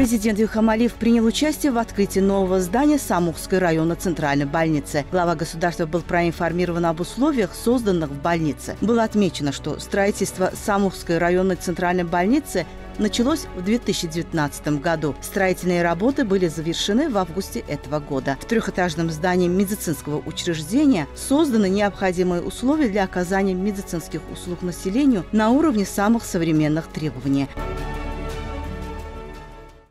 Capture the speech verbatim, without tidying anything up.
Президент Ильхам Алиев принял участие в открытии нового здания Самухской районной центральной больницы. Глава государства был проинформирован об условиях, созданных в больнице. Было отмечено, что строительство Самухской районной центральной больницы началось в две тысячи девятнадцатом году. Строительные работы были завершены в августе этого года. В трехэтажном здании медицинского учреждения созданы необходимые условия для оказания медицинских услуг населению на уровне самых современных требований.